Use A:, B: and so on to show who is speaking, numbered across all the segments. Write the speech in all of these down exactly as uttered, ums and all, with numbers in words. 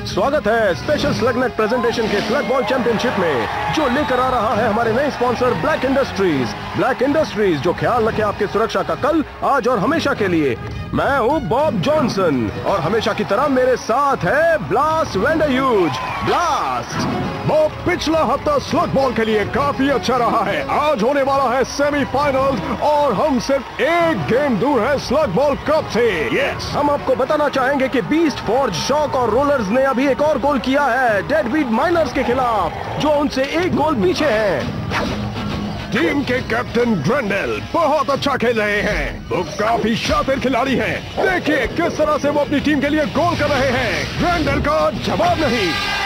A: स्वागत है special slugnet presentation के स्लग बॉल चैंपियनशिप में, जो लेकर आ रहा है हमारे नए sponsor black industries. Black industries जो ख्याल रखे आपके सुरक्षा का कल, आज और हमेशा के लिए। मैं हूँ बॉब जॉनसन और हमेशा की तरह मेरे साथ है ब्लास्ट वेंडरह्यूज। ब्लास्ट
B: वो पिछला हफ्ता स्लग बॉल के लिए काफी अच्छा रहा है। आज होने वाला है सेमीफाइनल और हम सिर्फ एक गेम दूर है स्लग बॉल कप से।
A: यस, हम आपको बताना चाहेंगे कि बीस्ट, फॉर्ज, शॉक और रोलर्स ने अभी एक और गोल किया है डेडबीट माइनर्स के खिलाफ, जो उनसे एक गोल पीछे है।
B: टीम के कैप्टन ग्रैंडल बहुत अच्छा खेल रहे हैं। वो काफी शातिर खिलाड़ी हैं। देखिए किस तरह से वो अपनी टीम के लिए गोल कर रहे हैं। ग्रैंडल का जवाब नहीं।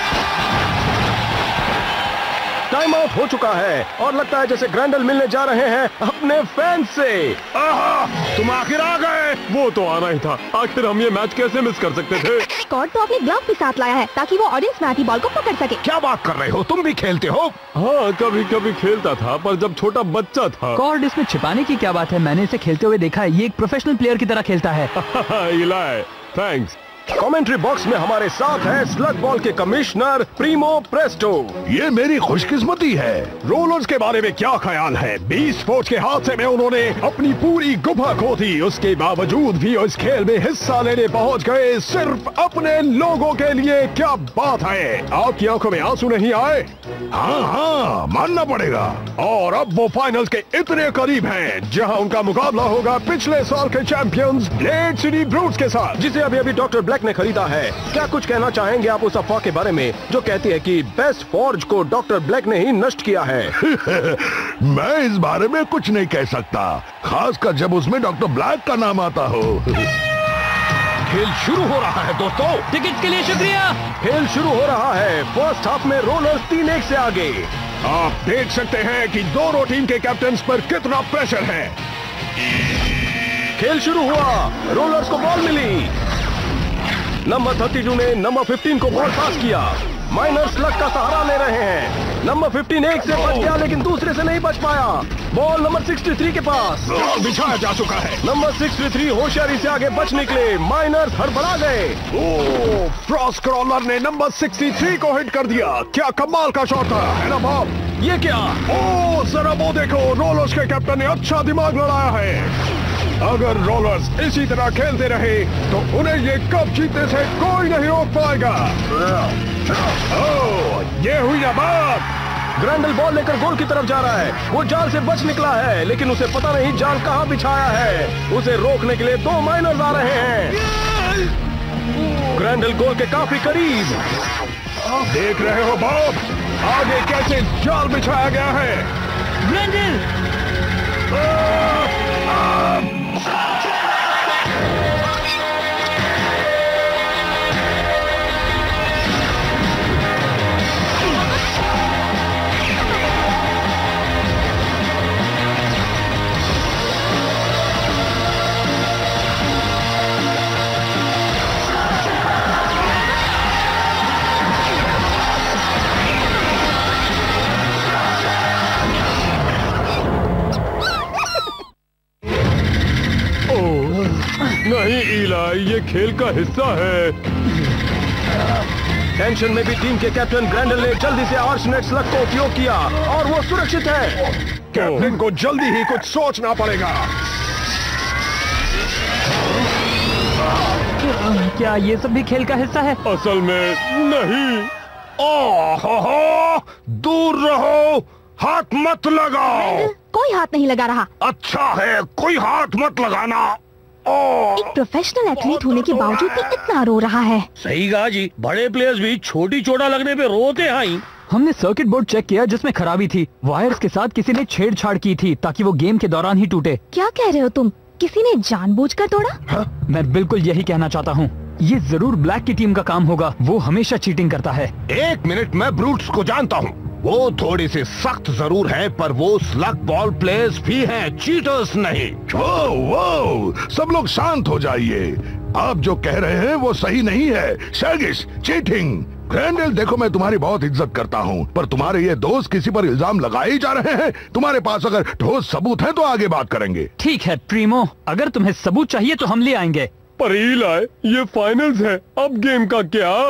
A: टाइम आउट हो चुका है और लगता है जैसे ग्रैंडल मिलने जा रहे हैं अपने फैंस से।
B: आहा, तुम आखिर आ गए। वो तो आना ही था। आखिर हम ये मैच कैसे मिस कर सकते थे।
C: स्कॉट तो अपने ग्लव भी साथ लाया है ताकि वो ऑडियंस में आती बॉल को पकड़ सके।
B: क्या बात कर रहे हो, तुम भी खेलते हो? हाँ, कभी कभी खेलता था, पर जब छोटा बच्चा था।
D: कॉर्ड, इसमें छिपाने की क्या बात है? मैंने इसे खेलते हुए देखा है। ये एक प्रोफेशनल प्लेयर की तरह खेलता है।
B: इलाई, थैंक्स।
A: कमेंट्री बॉक्स में हमारे साथ है स्लग बॉल के कमिश्नर प्रीमो प्रेस्टो।
B: ये मेरी खुशकिस्मती है। रोलर्स के बारे में क्या ख्याल है? बीस स्पोर्ट्स के हादसे में उन्होंने अपनी पूरी गुफा खो दी। उसके बावजूद भी इस खेल में हिस्सा लेने पहुंच गए, सिर्फ अपने लोगों के लिए। क्या बात है, आपकी आंखों में आंसू नहीं आए? हाँ हाँ, मानना पड़ेगा। और अब वो फाइनल्स के इतने करीब हैं, जहां उनका मुकाबला होगा पिछले साल के चैंपियंस ब्लेड सिटी ब्रूट्स के साथ,
A: जिसे अभी अभी डॉक्टर ब्लैक ने खरीदा है। क्या कुछ कहना चाहेंगे आप उस अफवाह के बारे में जो कहती है कि बेस्ट फॉर्ज को डॉक्टर ब्लैक ने ही नष्ट किया है?
E: मैं इस बारे में कुछ नहीं कह सकता, खासकर जब उसमें डॉक्टर ब्लैक का नाम आता हो।
B: खेल शुरू हो रहा है दोस्तों।
D: टिकट के लिए शुक्रिया।
A: खेल शुरू हो रहा है। फर्स्ट हाफ में रोलर्स तीन एक से आगे।
B: आप देख सकते हैं कि दोनों टीम के कैप्टन पर कितना प्रेशर है।
A: खेल शुरू हुआ, रोलर्स को बॉल मिली। नंबर बत्तीस ने नंबर पंद्रह को बॉल पास किया। माइनर्स लक का सहारा ले रहे हैं। नंबर पंद्रह एक से बच गया, लेकिन दूसरे से नहीं बच पाया। बॉल नंबर तिरसठ के पास
B: बिछाया जा चुका है।
A: नंबर तिरसठ होशियारी से आगे बच निकले। माइनर्स हड़बड़ा गए।
B: ओह, फ्रॉस्ट क्रॉलर ने नंबर तिरसठ को हिट कर दिया। क्या कमाल का शॉट था, है ना बॉब?
A: ये क्या?
B: ओह, जरा वो देखो, रोलर्स के कैप्टन ने अच्छा दिमाग लड़ाया है। अगर रोलर्स इसी तरह खेलते रहे तो उन्हें ये कप जीतने से कोई नहीं रोक पाएगा। ओह, ये हुई ना बात।
A: ग्रैंडल बॉल लेकर गोल की तरफ जा रहा है। वो जाल से बच निकला है, लेकिन उसे पता नहीं जाल कहां बिछाया है। उसे रोकने के लिए दो माइनर्स आ रहे हैं। ग्रैंडल गोल के काफी करीब।
B: देख रहे हो बॉब, आगे कैसे जाल बिछाया गया है।
D: ग्रैंडल!
B: नहीं इलाई, ये खेल का हिस्सा है।
A: टेंशन में भी टीम के कैप्टन ग्रैंडल ने जल्दी से आर्चनेट स्लग को उपयोग किया और वो सुरक्षित है।
B: कैप्टन को जल्दी ही कुछ सोचना पड़ेगा।
D: क्या ये सब भी खेल का हिस्सा है?
B: असल में नहीं। ओह, दूर रहो, हाथ मत लगाओ।
C: कोई हाथ नहीं लगा रहा।
B: अच्छा है, कोई हाथ मत लगाना।
C: एक प्रोफेशनल एथलीट होने के बावजूद भी इतना रो रहा है।
F: सही कहा जी, बड़े प्लेयर्स भी छोटी चोटा लगने पे रोते हैं।
D: हमने सर्किट बोर्ड चेक किया जिसमें खराबी थी। वायर्स के साथ किसी ने छेड़छाड़ की थी ताकि वो गेम के दौरान ही टूटे।
C: क्या कह रहे हो तुम? किसी ने जानबूझकर तोड़ा?
D: हा? मैं बिल्कुल यही कहना चाहता हूँ। ये जरूर ब्लैक की टीम का काम होगा। वो हमेशा चीटिंग करता है।
B: एक मिनट, मैं ब्रूट्स को जानता हूँ। वो थोड़ी सी सख्त जरूर है, पर वो स्लग बॉल प्लेयर्स भी हैं, चीटर्स नहीं।
E: वो वो सब लोग शांत हो जाइए। आप जो कह रहे हैं वो सही नहीं है। शैगिश, चीटिंग। ग्रैंडल, देखो मैं तुम्हारी बहुत इज्जत करता हूँ, पर तुम्हारे ये दोस्त किसी पर इल्जाम लगाए ही जा रहे हैं। तुम्हारे पास अगर ठोस सबूत है तो आगे बात करेंगे।
D: ठीक है प्रीमो, अगर तुम्हें सबूत चाहिए तो हम ले आएंगे।
B: पर इलाई, ये फाइनल्स है, अब गेम का क्या?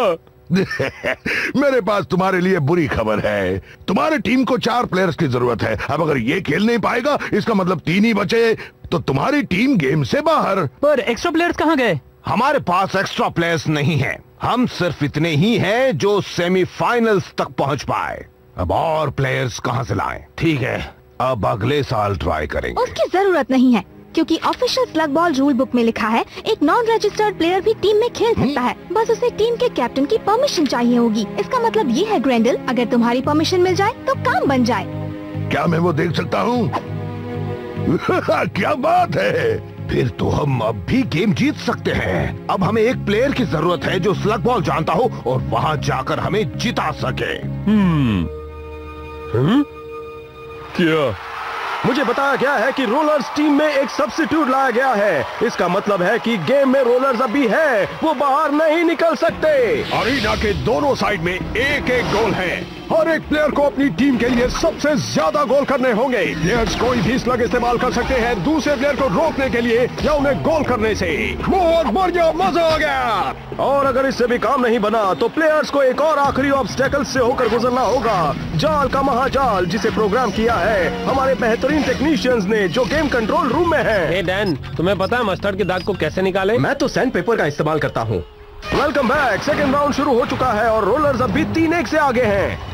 E: मेरे पास तुम्हारे लिए बुरी खबर है। तुम्हारी टीम को चार प्लेयर्स की जरूरत है। अब अगर ये खेल नहीं पाएगा, इसका मतलब तीन ही बचे, तो तुम्हारी टीम गेम से बाहर।
D: पर एक्स्ट्रा प्लेयर्स कहाँ गए?
G: हमारे पास एक्स्ट्रा प्लेयर्स नहीं है। हम सिर्फ इतने ही हैं जो सेमीफाइनल्स तक पहुंच पाए। अब और प्लेयर्स कहां से लाएं? ठीक है, अब अगले साल ट्राई करेंगे।
C: उसकी जरूरत नहीं है, क्योंकि official slug ball rule book में लिखा है एक नॉन रजिस्टर्ड प्लेयर भी टीम में खेल सकता है। बस उसे टीम के कैप्टन की परमिशन चाहिए होगी। इसका मतलब ये है ग्रेंडल, अगर तुम्हारी परमिशन मिल जाए तो काम बन जाए।
E: क्या मैं वो देख सकता हूँ? क्या बात है!
G: फिर तो हम अब भी गेम जीत सकते हैं। अब हमें एक प्लेयर की जरूरत है जो स्लग बॉल जानता हो और वहां जाकर हमें जिता सके।
A: हम्म हम्म क्या? मुझे बताया गया है कि रोलर्स टीम में एक सब्स्टिट्यूट लाया गया है। इसका मतलब है कि गेम में रोलर्स अभी है, वो बाहर नहीं निकल सकते।
B: अरीना के दोनों साइड में एक एक गोल है। हर एक प्लेयर को अपनी टीम के लिए सबसे ज्यादा गोल करने होंगे। प्लेयर्स कोई भी स्लग इस्तेमाल कर सकते हैं दूसरे प्लेयर को रोकने के लिए या उन्हें गोल करने से। बहुत बढ़िया, मजा आ गया।
A: और अगर इससे भी काम नहीं बना तो प्लेयर्स को एक और आखिरी ऑब्स्टेकल से होकर गुजरना होगा, जाल का महाजाल, जिसे प्रोग्राम किया है हमारे बेहतरीन टेक्नीशियंस ने जो गेम कंट्रोल रूम में है।
F: हे डैन, तुम्हें पता है मस्टर्ड के दाग को कैसे निकाले?
A: मैं तो सैंड पेपर का इस्तेमाल करता हूँ। Welcome back. सेकेंड राउंड शुरू हो चुका है और रोलर्स अभी तीन एक से आगे हैं।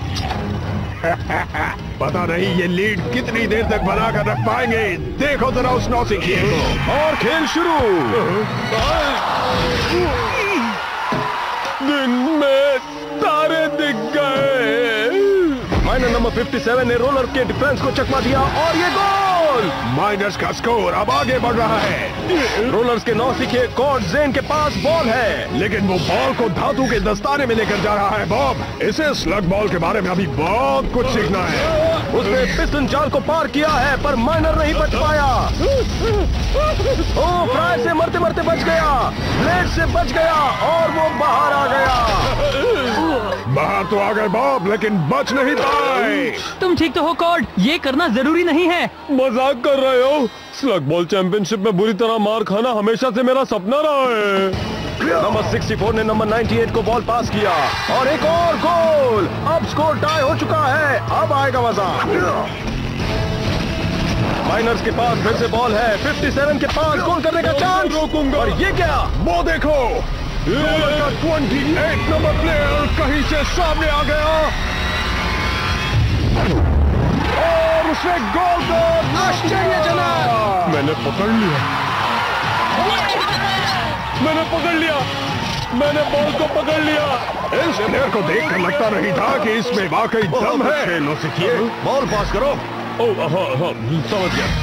B: पता नहीं ये लीड कितनी देर तक बना कर रख पाएंगे। देखो जरा उस नौसिखिए को।
A: और खेल शुरू।
B: दिन में तारे दिख गए।
A: माइनर नंबर सत्तावन ने रोलर के डिफेंस को चकमा दिया और ये गोल।
B: माइनस का स्कोर अब आगे बढ़ रहा है।
A: रोलर्स के नौसिखिए कॉर्ड जेन के पास बॉल है,
B: लेकिन वो बॉल को धातु के दस्ताने में लेकर जा रहा है। बॉब, इसे स्लग बॉल के बारे में अभी बहुत कुछ सीखना है।
A: उसने पिस्टन जाल को पार किया है पर माइनर नहीं बच पाया। ओ, फ्राई से मरते मरते बच गया, ब्लेड से बच गया और वो बाहर आ गया।
B: बाहर तो आ गए बॉब, लेकिन बच नहीं पाए।
D: तुम ठीक तो हो कॉर्ड? ये करना जरूरी नहीं है।
A: मजाक कर रहे हो? स्लग बॉल चैंपियनशिप में बुरी तरह मार खाना हमेशा से मेरा सपना रहा है। नंबर चौंसठ ने नंबर अट्ठानवे को बॉल पास किया और एक और गोल। अब स्कोर टाई हो चुका है। अब आएगा मजा। माइनर्स के पास फिर से बॉल है। सत्तावन के पास गोल करने का चांस। रोकूंगा। और ये क्या?
B: वो देखो, रोलर का अट्ठाईस नंबर प्लेयर कहीं से सामने आ गया और उसने गोल को आश्चर्यजनक।
A: मैंने पकड़ लिया, मैंने पकड़ लिया, मैंने बॉल को पकड़ लिया।
B: इस प्लेयर को देखकर लगता नहीं था कि इसमें वाकई दम है।
A: नौसिखिए, बॉल पास करो। ओ, हाँ, हाँ, समझ गया।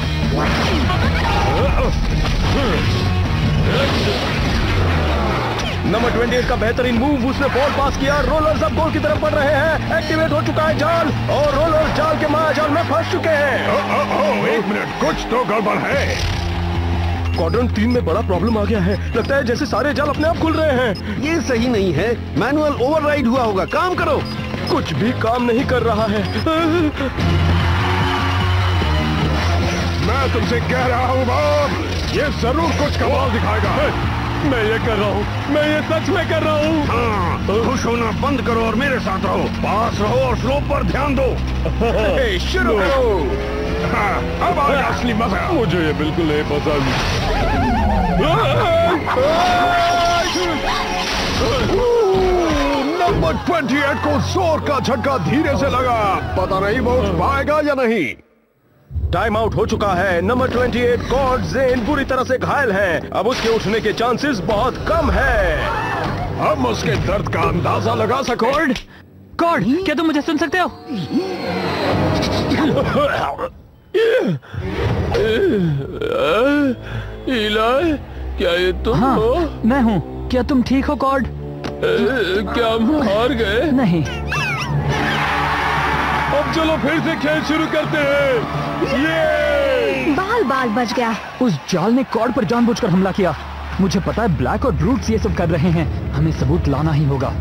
A: नंबर अट्ठाईस का बेहतरीन मूव, उसने बॉल पास किया। रोलर्स अब गोल की तरफ बढ़ रहे हैं। एक्टिवेट हो चुका है जाल और रोलर्स जाल के मायाजाल में फंस चुके हैं।
B: ओ, ओ, ओ, एक मिनट, कुछ तो गड़बड़ है।
A: क्वाड्रेंट तीन में बड़ा प्रॉब्लम आ गया है। लगता है जैसे सारे जाल अपने आप खुल रहे हैं।
G: ये सही नहीं है, मैनुअल ओवरराइड हुआ होगा। काम करो।
A: कुछ भी काम नहीं कर रहा है।
B: मैं तुमसे कह रहा हूँ बॉब, ये जरूर कुछ कमाल दिखाएगा।
A: मैं ये कर रहा हूँ, मैं ये सच में कर रहा हूँ।
B: हाँ, खुश होना बंद करो और मेरे साथ रहो। पास रहो और स्लोप पर ध्यान दो।
A: शुरू करो।
B: हाँ, अब आएगा असली मजा।
A: मुझे ये बिल्कुल नहीं पसंद।
B: नंबर अट्ठाईस को जोर का झटका धीरे से लगा। पता नहीं वो उठ पाएगा या नहीं।
A: टाइम आउट हो चुका है। नंबर अट्ठाईस कॉर्ड जेन बुरी तरह से घायल है। अब उसके उठने के चांसेस बहुत कम है।
B: हम उसके दर्द का अंदाजा लगा सको।
D: कॉर्ड, कॉर्ड, क्या तुम मुझे सुन सकते हो?
A: इलाई, क्या ये तुम
D: हाँ,
A: हो?
D: मैं हूँ। क्या तुम ठीक हो कॉर्ड?
A: क्या हम हार गए?
D: नहीं।
A: अब चलो फिर से खेल शुरू करते हैं। ये
C: बाल बाल बच गया।
D: उस जाल ने कॉर्ड पर जानबूझकर हमला किया। मुझे पता है ब्लैक और ब्रूट्स ये सब कर रहे हैं। हमें सबूत लाना ही होगा।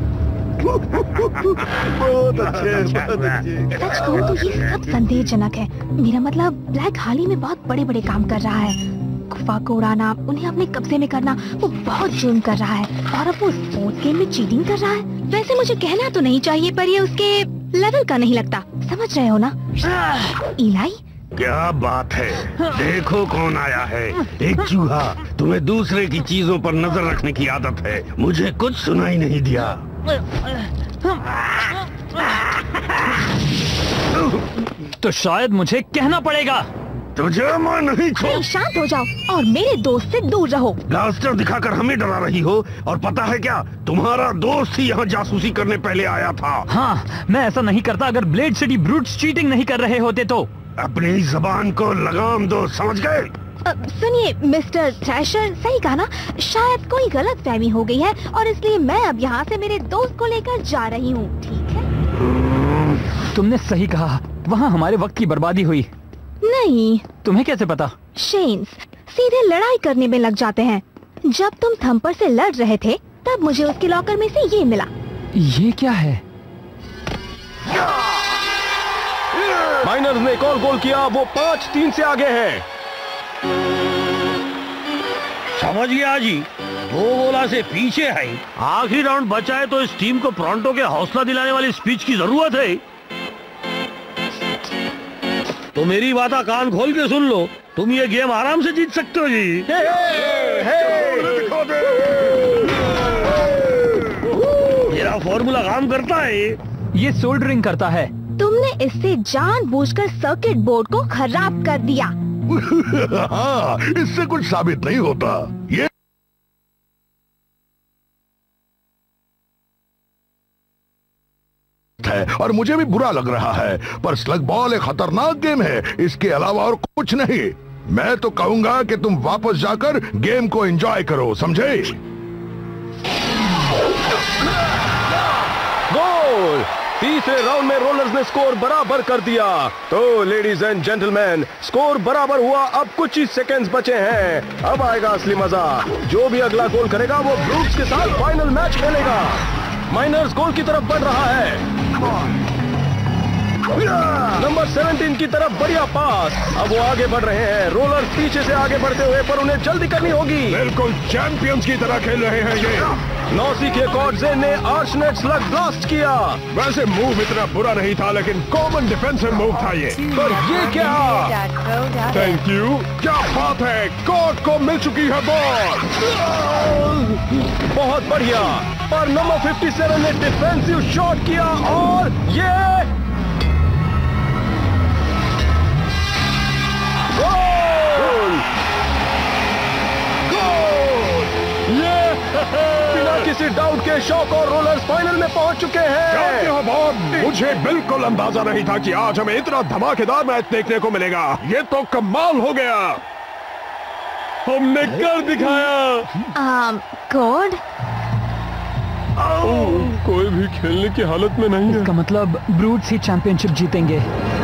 A: बहुत अच्छे, बहुत अच्छे।
C: सच कहूँ तो ये सब संदेहजनक है। मेरा मतलब ब्लैक हाल ही में बहुत बड़े बड़े काम कर रहा है। अफवाह को उड़ाना, उन्हें अपने कब्जे में करना, वो बहुत जुर्म कर रहा है। और अब वो स्पोर्ट्स गेम में चीटिंग कर रहा है। वैसे मुझे कहना तो नहीं चाहिए, पर ये उसके लेवल का नहीं लगता। समझ रहे हो ना? इलाई,
F: क्या बात है, देखो कौन आया है। एक चूहा। तुम्हें दूसरे की चीजों पर नजर रखने की आदत है। मुझे कुछ सुनाई नहीं दिया।
D: तो शायद मुझे कहना पड़ेगा।
F: तुझे मैं नहीं छोड़।
C: शांत हो जाओ और मेरे दोस्त से दूर रहो।
F: ब्लास्टर दिखाकर हमें डरा रही हो, और पता है क्या, तुम्हारा दोस्त ही यहाँ जासूसी करने पहले आया था।
D: हाँ, मैं ऐसा नहीं करता अगर ब्लेड सिटी ब्रूट्स चीटिंग नहीं कर रहे होते तो।
F: अपनी जबान को लगाम दो, समझ गए?
C: सुनिए मिस्टर थ्रैशर, सही कहा ना? शायद कोई गलत फहमी हो गई है और इसलिए मैं अब यहाँ से मेरे दोस्त को लेकर जा रही हूँ, ठीक है?
D: तुमने सही कहा, वहाँ हमारे वक्त की बर्बादी हुई।
C: नहीं।
D: तुम्हें कैसे पता?
C: शेन्स सीधे लड़ाई करने में लग जाते हैं। जब तुम थम्पर से लड़ रहे थे तब मुझे उसके लॉकर में से ये मिला।
D: ये क्या है?
A: माइनर्स ने एक और गोल किया, वो पाँच तीन से आगे हैं।
F: समझ गया जी, दो गोला से पीछे है। आखिरी राउंड बचा है तो इस टीम को टोरंटो के हौसला दिलाने वाली स्पीच की जरूरत है। तो मेरी बात कान खोल के सुन लो, तुम ये गेम आराम से जीत सकते हो जी। हे, हे, हे। मेरा फॉर्मूला काम करता है।
D: ये सोल्डरिंग करता है।
C: तुमने इससे जानबूझकर सर्किट बोर्ड को खराब कर दिया।
E: हाँ, इससे कुछ साबित नहीं होता। ये है और मुझे भी बुरा लग रहा है, पर स्लग बॉल एक खतरनाक गेम है, इसके अलावा और कुछ नहीं। मैं तो कहूंगा कि तुम वापस जाकर गेम को एंजॉय करो, समझे?
A: गोल! तीसरे राउंड में रोलर्स ने स्कोर बराबर कर दिया। तो लेडीज एंड जेंटलमैन, स्कोर बराबर हुआ, अब कुछ ही सेकंड्स बचे हैं। अब आएगा असली मजा। जो भी अगला गोल करेगा वो ब्रूट्स के साथ फाइनल मैच खेलेगा। माइनर्स गोल की तरफ बढ़ रहा है। नंबर सत्रह की तरफ बढ़िया पास। अब वो आगे बढ़ रहे हैं। रोलर्स पीछे से आगे बढ़ते हुए, पर उन्हें जल्दी करनी होगी।
B: बिल्कुल चैंपियंस की तरह खेल रहे हैं ये।
A: नौसी के कॉर्डजेन ने आर्चनेट स्लग ब्लास्ट किया।
B: वैसे मूव इतना बुरा नहीं था, लेकिन कॉमन डिफेंसिव मूव था ये।
A: पर ये क्या?
B: Thank you. क्या बात है, कॉर्ड को मिल चुकी है बॉल।
A: बहुत बढ़िया। पर नंबर सत्तावन ने डिफेंसिव शॉट किया और ये गोल! गोल!
B: ये
A: बिना किसी डाउट के शॉक और रोलर्स फाइनल में पहुंच चुके हैं।
B: मुझे बिल्कुल अंदाजा नहीं था कि आज हमें इतना धमाकेदार मैच देखने को मिलेगा। ये तो कमाल हो गया, हमने कर दिखाया।
C: गॉड,
B: कोई भी खेलने की हालत में नहीं है।
D: इसका मतलब ब्रूट्स ही चैंपियनशिप जीतेंगे।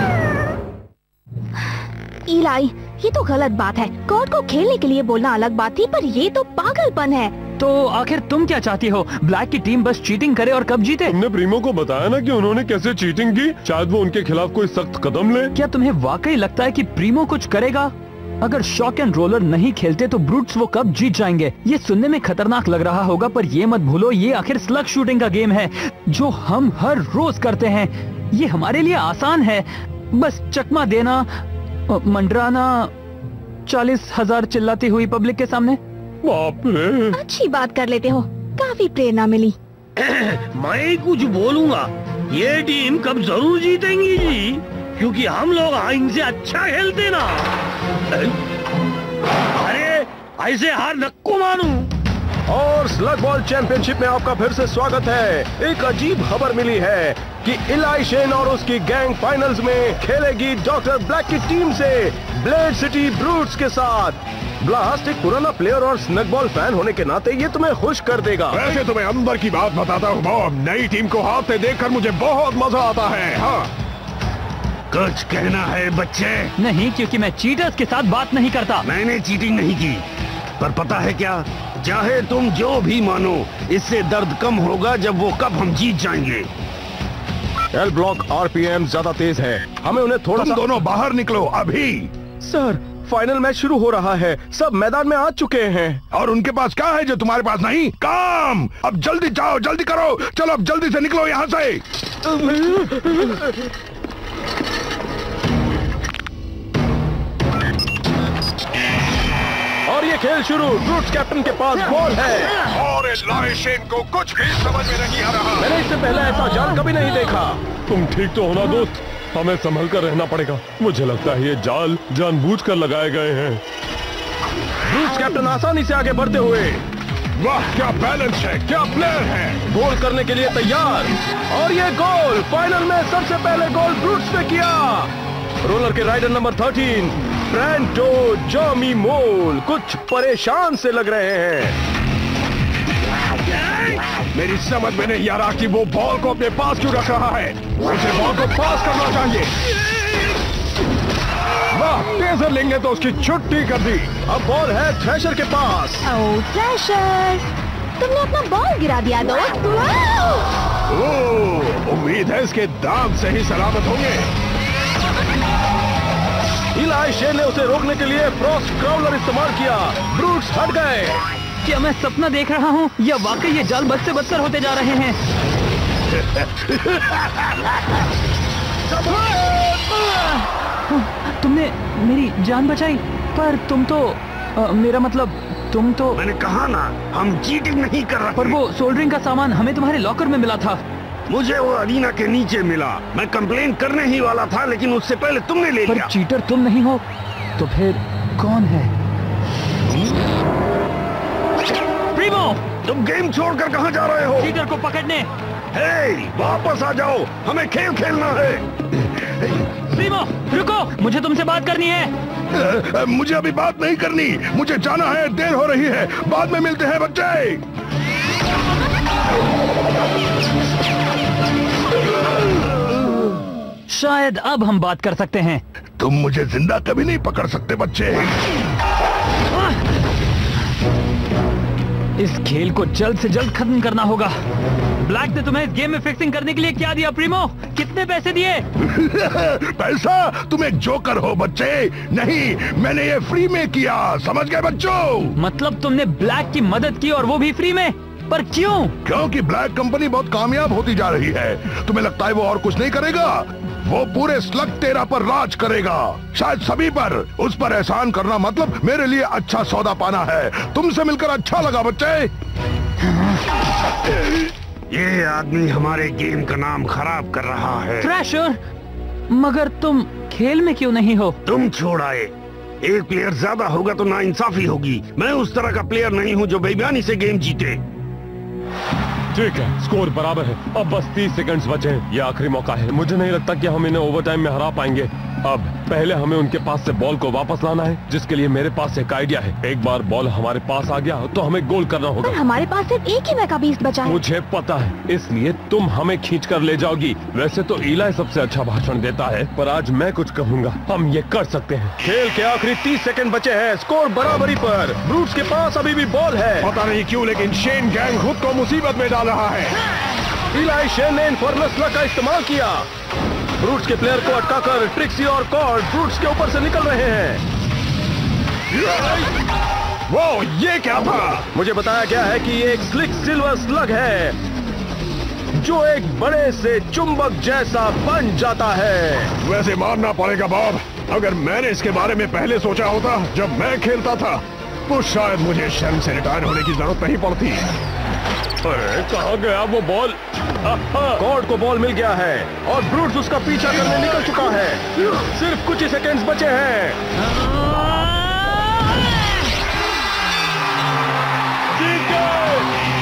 C: इलाई, ये तो गलत बात है। गॉड को खेलने के लिए बोलना अलग बात थी, पर ये तो पागलपन है।
D: तो आखिर तुम क्या चाहती हो? ब्लैक की टीम बस चीटिंग करे और कब जीते?
B: तुमने प्रीमो को बताया ना कि उन्होंने कैसे चीटिंग की। शायद वो उनके खिलाफ कोई सख्त कदम ले।
D: क्या तुम्हें वाकई लगता है कि प्रीमो कुछ करेगा? अगर शॉक एंड रोलर नहीं खेलते तो ब्रूट्स वो कब जीत जाएंगे? ये सुनने में खतरनाक लग रहा होगा, पर ये मत भूलो, ये आखिर स्लग शूटिंग का गेम है जो हम हर रोज करते हैं। ये हमारे लिए आसान है, बस चकमा देना, मंडराना, चालीस हजार चिल्लाती हुई पब्लिक के सामने।
B: बाप रे,
C: अच्छी बात कर लेते हो, काफी प्रेरणा मिली।
F: मैं कुछ बोलूंगा, ये टीम कब जरूर जीतेंगी जी, क्योंकि हम लोग इनसे अच्छा खेलते ना। अरे ऐसे हार नक्को मानू।
A: और स्लग बॉल चैंपियनशिप में आपका फिर से स्वागत है। एक अजीब खबर मिली है कि इलाई शेन और उसकी गैंग फाइनल्स में खेलेगी डॉक्टर ब्लैक की टीम से ब्लेड सिटी ब्रूट्स के साथ। ब्लास्ट एक पुराना प्लेयर और स्नग बॉल फैन होने के नाते ये तुम्हें खुश कर देगा।
B: वैसे तुम्हें अंदर की बात बताता हूँ बॉब, नई टीम को हारते देखकर मुझे बहुत मजा आता है। हाँ,
F: कुछ कहना है बच्चे?
D: नहीं, क्योंकि मैं चीटर्स के साथ बात नहीं करता।
F: मैंने चीटिंग नहीं की, पर पता है क्या, चाहे तुम जो भी मानो, इससे दर्द कम होगा जब वो कब हम जीत जाएंगे।
A: एल ब्लॉक आरपीएम ज्यादा तेज है, हमें उन्हें थोड़ा
E: तुम
A: सा...
E: दोनों बाहर निकलो अभी।
A: सर, फाइनल मैच शुरू हो रहा है। सब मैदान में आ चुके हैं।
E: और उनके पास क्या है जो तुम्हारे पास नहीं? काम। अब जल्दी जाओ, जल्दी करो। चलो अब जल्दी से निकलो यहाँ से।
A: और ये खेल शुरू। ब्रूट्स कैप्टन के पास बॉल है
E: और लाइशेन को कुछ भी समझ में नहीं आ रहा।
A: मैंने इससे पहले ऐसा जाल कभी नहीं देखा।
B: तुम ठीक तो हो ना दोस्त? हमें संभल कर रहना पड़ेगा। मुझे लगता है ये जाल जानबूझकर लगाए गए हैं।
A: ब्रूट्स कैप्टन आसानी से आगे बढ़ते हुए,
B: वाह क्या बैलेंस है, क्या प्लेयर है।
A: गोल करने के लिए तैयार। और ये गोल फाइनल में सबसे पहले गोल ब्रूट्स ने किया। रोलर के rider number thirteen Brando Jommy Mole कुछ परेशान से लग रहे हैं।
B: मेरी समझ में नहीं आ रहा कि वो बॉल को अपने पास क्यों रख रहा है। उसे बॉल को पास करना चाहिए। वाह, टेजर लेंगे तो उसकी छुट्टी कर दी।
A: अब बॉल है थ्रेशर के पास।
C: ओह थ्रेशर, तुमने अपना बॉल गिरा दिया दोस्त।
B: ओह, उम्मीद है इसके दांत से ही सलामत होंगे।
A: इलाई शेर ने उसे रोकने के लिए फ्रॉस्ट क्राउलर इस्तेमाल किया। ब्रूट्स हट गए।
D: क्या मैं सपना देख रहा हूँ या वाकई ये जाल बद से बदतर होते जा रहे हैं? तुमने मेरी जान बचाई, पर तुम तो आ, मेरा मतलब तुम तो
F: मैंने कहा ना, हम चीटिंग नहीं कर रहे।
D: पर वो सोल्डरिंग का सामान हमें तुम्हारे लॉकर में मिला था।
F: मुझे वो अरीना के नीचे मिला। मैं कंप्लेन करने ही वाला था, लेकिन उससे पहले तुमने ले लिया।
D: पर चीटर तुम नहीं हो तो फिर कौन है? प्रीमो,
F: तुम गेम छोड़कर कहाँ जा रहे हो?
D: चीटर को पकड़ने।
F: हे, वापस आ जाओ, हमें खेल खेलना है।
D: प्रीमो, रुको, मुझे तुमसे बात करनी है।
E: आ, मुझे अभी बात नहीं करनी, मुझे जाना है, देर हो रही है। बाद में मिलते हैं बच्चे।
D: शायद अब हम बात कर सकते हैं।
E: तुम मुझे जिंदा कभी नहीं पकड़ सकते बच्चे।
D: इस खेल को जल्द से जल्द खत्म करना होगा। ब्लैक ने तुम्हें इस गेम में फिक्सिंग करने के लिए क्या दिया प्रीमो? कितने पैसे दिए?
E: पैसा? तुम एक जोकर हो बच्चे। नहीं, मैंने ये फ्री में किया, समझ गए बच्चों?
D: मतलब तुमने ब्लैक की मदद की और वो भी फ्री में? पर क्यों?
E: क्योंकि ब्लैक कंपनी बहुत कामयाब होती जा रही है। तुम्हें लगता है वो और कुछ नहीं करेगा? वो पूरे स्लग तेरह पर राज करेगा, शायद सभी पर। उस पर एहसान करना मतलब मेरे लिए अच्छा सौदा पाना है। तुमसे मिलकर अच्छा लगा बच्चे।
F: ये आदमी हमारे गेम का नाम खराब कर रहा है।
D: थ्रैशर, मगर तुम खेल में क्यों नहीं हो?
F: तुम छोड़ आए। एक प्लेयर ज्यादा होगा तो नाइंसाफी होगी। मैं उस तरह का प्लेयर नहीं हूँ जो बेईमानी से गेम जीते।
B: ठीक है, स्कोर बराबर है। अब बस तीस सेकंड्स बचे हैं। ये आखिरी मौका है। मुझे नहीं लगता कि हम इन्हें ओवर टाइम में हरा पाएंगे। अब पहले हमें उनके पास से बॉल को वापस लाना है, जिसके लिए मेरे पास एक आइडिया है। एक बार बॉल हमारे पास आ गया तो हमें गोल करना होगा।
C: पर हमारे पास सिर्फ एक ही मेगा बीस्ट बचा है।
B: मुझे पता है, इसलिए तुम हमें खींच कर ले जाओगी। वैसे तो इलाई सबसे अच्छा भाषण देता है, पर आज मैं कुछ कहूँगा। हम ये कर सकते हैं।
A: खेल के आखिरी तीस सेकंड बचे हैं। स्कोर बराबरी पर। ब्रूट्स के पास अभी भी बॉल है।
B: पता नहीं क्यों, लेकिन शेन गैंग खुद को मुसीबत में डाल रहा है।
A: इलाई शेन ने इनफॉर्मस लक का इस्तेमाल किया। ब्रूट्स के प्लेयर को अटकाकर ट्रिक्सी और कॉर्ड ब्रूट्स के ऊपर से निकल रहे हैं।
B: वो ये क्या था?
A: मुझे बताया गया है कि ये एक स्लिक सिल्वर स्लग है जो एक बड़े से चुंबक जैसा बन जाता है।
B: वैसे मानना पड़ेगा बॉब, अगर मैंने इसके बारे में पहले सोचा होता जब मैं खेलता था, तो शायद मुझे शर्म से रिटायर होने की जरूरत नहीं पड़ती। अरे कहाँ गया वो बॉल?
A: कॉर्ड को बॉल मिल गया है और ब्रूट्स उसका पीछा करने निकल चुका है। सिर्फ कुछ ही सेकंड्स बचे हैं।
B: जीत गए!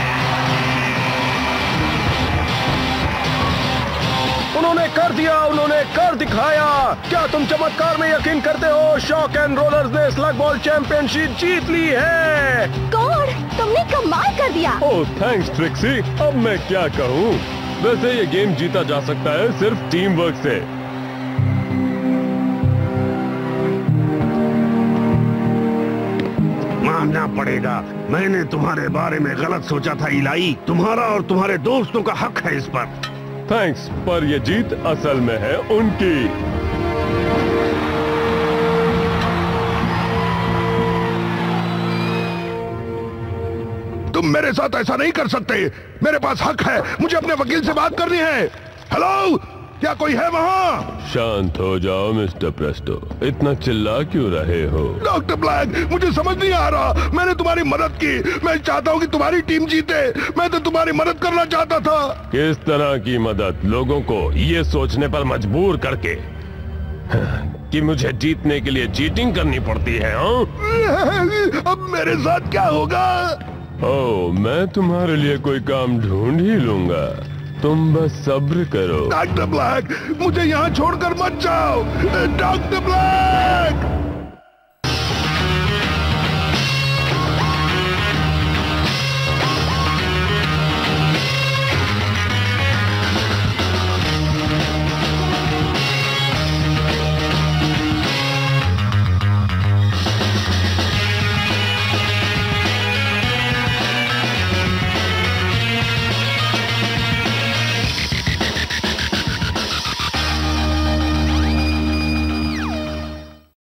A: उन्होंने कर दिया, उन्होंने कर दिखाया। क्या तुम चमत्कार में यकीन करते हो? शॉक एंड रोलर्स ने स्लग बॉल चैंपियनशिप जीत ली है।
C: कॉर्ड, तुमने कमाल कर दिया।
B: Oh thanks Trixie. अब मैं क्या कहूँ? वैसे ये गेम जीता जा सकता है सिर्फ टीम वर्क से।
F: मानना पड़ेगा, मैंने तुम्हारे बारे में गलत सोचा था इलाई। तुम्हारा और तुम्हारे दोस्तों का हक है इस पर।
B: थैंक्स, पर ये जीत असल में है उनकी।
E: तुम मेरे साथ ऐसा नहीं कर सकते। मेरे पास हक है, मुझे अपने वकील से बात करनी है। हेलो, क्या कोई है वहाँ?
A: शांत हो जाओ मिस्टर प्रेस्टो, इतना चिल्ला क्यों रहे हो?
E: डॉक्टर ब्लैक, मुझे समझ नहीं आ रहा। मैंने तुम्हारी मदद की, मैं चाहता हूँ कि तुम्हारी टीम जीते। मैं तो तुम्हारी मदद करना चाहता था।
A: किस तरह की मदद? लोगों को ये सोचने पर मजबूर करके कि मुझे जीतने के लिए चीटिंग करनी पड़ती है। हाँ?
E: अब मेरे साथ क्या होगा?
A: ओ, मैं तुम्हारे लिए कोई काम ढूंढ ही लूंगा, तुम बस सब्र करो।
E: डॉक्टर ब्लैक, मुझे यहाँ छोड़कर मत जाओ। Doctor black.